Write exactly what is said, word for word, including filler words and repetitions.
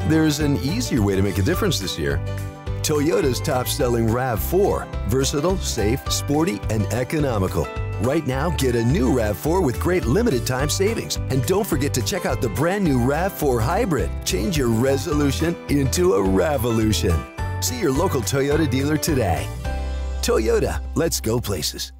There's an easier way to make a difference this year. Toyota's top-selling RAV four. Versatile, safe, sporty, and economical. Right now, get a new RAV four with great limited-time savings. And don't forget to check out the brand-new RAV four Hybrid. Change your resolution into a revolution. See your local Toyota dealer today. Toyota, let's go places.